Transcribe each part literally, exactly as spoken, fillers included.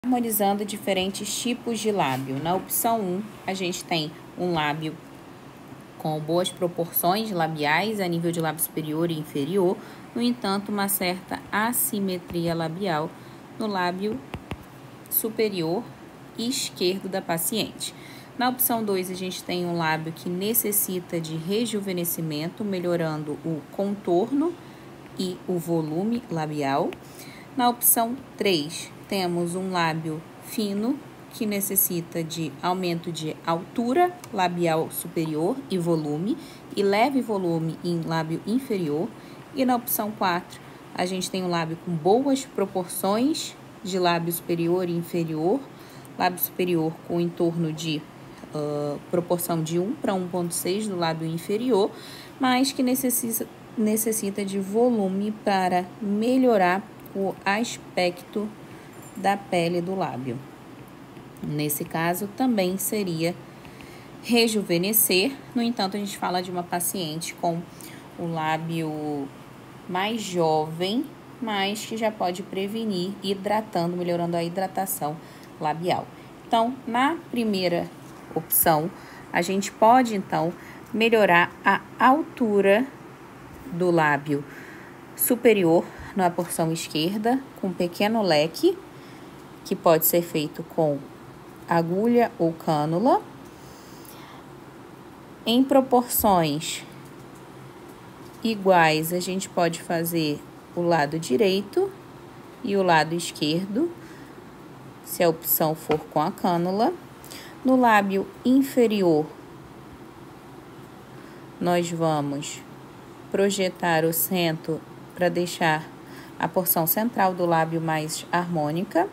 Harmonizando diferentes tipos de lábio. Na opção um, a gente tem um lábio com boas proporções labiais a nível de lábio superior e inferior, no entanto, uma certa assimetria labial no lábio superior esquerdo da paciente. Na opção dois, a gente tem um lábio que necessita de rejuvenescimento, melhorando o contorno e o volume labial. Na opção três, temos um lábio fino, que necessita de aumento de altura labial superior e volume, e leve volume em lábio inferior. E na opção quatro, a gente tem um lábio com boas proporções de lábio superior e inferior, lábio superior com em torno de uh, proporção de um para um vírgula seis do lábio inferior, mas que necessita, necessita de volume para melhorar o aspecto da pele do lábio. Nesse caso, também seria rejuvenescer. No entanto, a gente fala de uma paciente com o lábio mais jovem, mas que já pode prevenir hidratando, melhorando a hidratação labial. Então, na primeira opção, a gente pode, então, melhorar a altura do lábio superior na porção esquerda, com um pequeno leque, que pode ser feito com agulha ou cânula, em proporções iguais. A gente pode fazer o lado direito e o lado esquerdo, se a opção for com a cânula. No lábio inferior, nós vamos projetar o centro para deixar a porção central do lábio mais harmônica.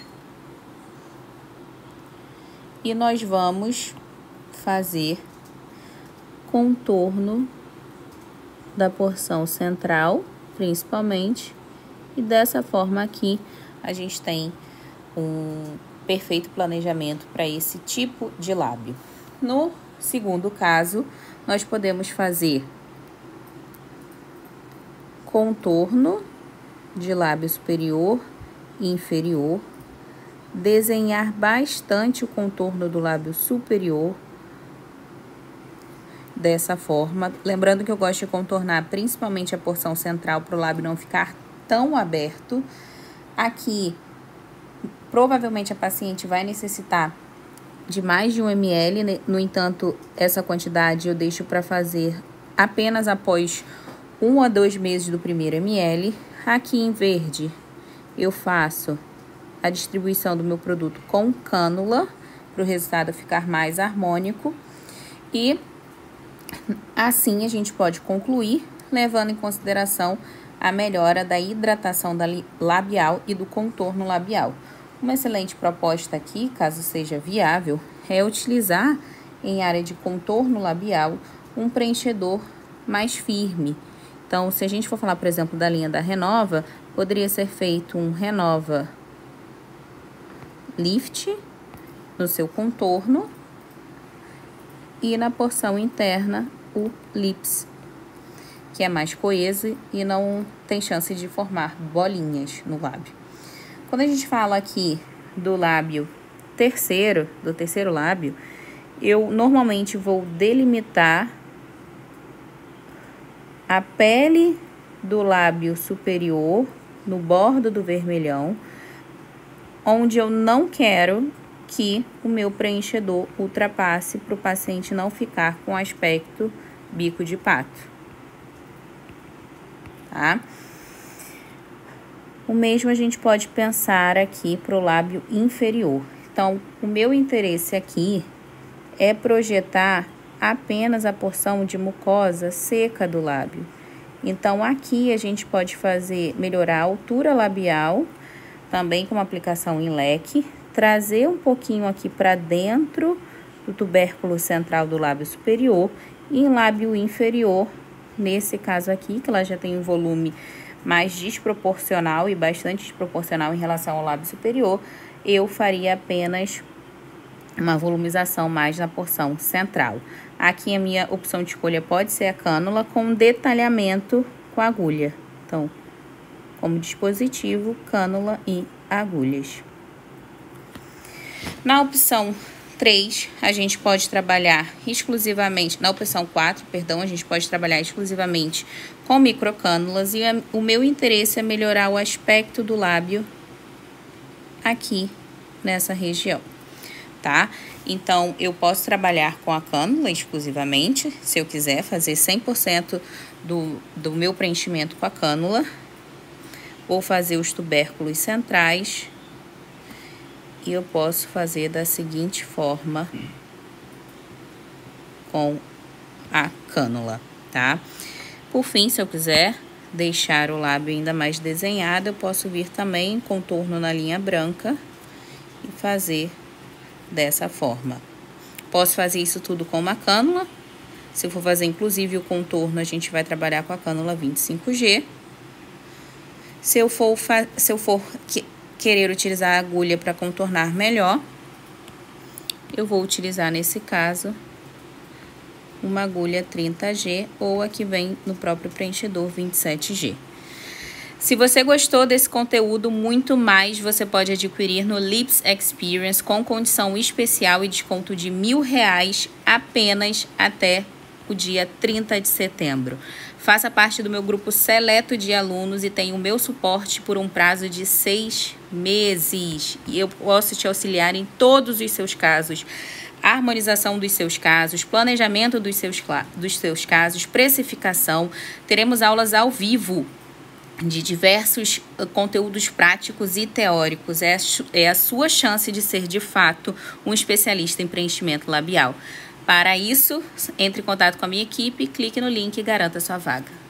E nós vamos fazer contorno da porção central, principalmente. E dessa forma aqui, a gente tem um perfeito planejamento para esse tipo de lábio. No segundo caso, nós podemos fazer contorno de lábio superior e inferior, desenhar bastante o contorno do lábio superior, dessa forma. Lembrando que eu gosto de contornar principalmente a porção central para o lábio não ficar tão aberto. Aqui, provavelmente a paciente vai necessitar de mais de um mililitro, no entanto, essa quantidade eu deixo para fazer apenas após um a dois meses do primeiro ml. Aqui em verde, eu faço a distribuição do meu produto com cânula, para o resultado ficar mais harmônico. E assim a gente pode concluir, levando em consideração a melhora da hidratação da labial e do contorno labial. Uma excelente proposta aqui, caso seja viável, é utilizar em área de contorno labial um preenchedor mais firme. Então, se a gente for falar, por exemplo, da linha da Renova, poderia ser feito um Renova Lift no seu contorno e na porção interna o Lips, que é mais coeso e não tem chance de formar bolinhas no lábio. Quando a gente fala aqui do lábio terceiro, do terceiro lábio, eu normalmente vou delimitar a pele do lábio superior no bordo do vermelhão, onde eu não quero que o meu preenchedor ultrapasse para o paciente não ficar com aspecto bico de pato, tá? O mesmo a gente pode pensar aqui para o lábio inferior. Então, o meu interesse aqui é projetar apenas a porção de mucosa seca do lábio. Então, aqui a gente pode fazer, melhorar a altura labial, também com uma aplicação em leque, trazer um pouquinho aqui para dentro do tubérculo central do lábio superior e em lábio inferior, nesse caso aqui, que ela já tem um volume mais desproporcional e bastante desproporcional em relação ao lábio superior, eu faria apenas uma volumização mais na porção central. Aqui a minha opção de escolha pode ser a cânula com detalhamento com agulha. Então, como dispositivo, cânula e agulhas. Na opção três, a gente pode trabalhar exclusivamente, na opção quatro, perdão, a gente pode trabalhar exclusivamente com microcânulas e a, o meu interesse é melhorar o aspecto do lábio aqui nessa região, tá? Então, eu posso trabalhar com a cânula exclusivamente, se eu quiser fazer cem por cento do, do meu preenchimento com a cânula, ou fazer os tubérculos centrais. E eu posso fazer da seguinte forma com a cânula, tá? Por fim, se eu quiser deixar o lábio ainda mais desenhado, eu posso vir também em contorno na linha branca e fazer dessa forma. Posso fazer isso tudo com uma cânula. Se eu for fazer inclusive o contorno, a gente vai trabalhar com a cânula vinte e cinco G. Se eu for, se eu for que querer utilizar a agulha para contornar melhor, eu vou utilizar, nesse caso, uma agulha trinta G ou a que vem no próprio preenchedor vinte e sete G. Se você gostou desse conteúdo, muito mais você pode adquirir no Lips Experience com condição especial e desconto de mil reais apenas até o dia trinta de setembro. Faça parte do meu grupo seleto de alunos e tenha o meu suporte por um prazo de seis meses. E eu posso te auxiliar em todos os seus casos. Harmonização dos seus casos, planejamento dos seus, dos seus casos, precificação. Teremos aulas ao vivo de diversos conteúdos práticos e teóricos. É a, é a sua chance de ser, de fato, um especialista em preenchimento labial. Para isso, entre em contato com a minha equipe, clique no link e garanta sua vaga.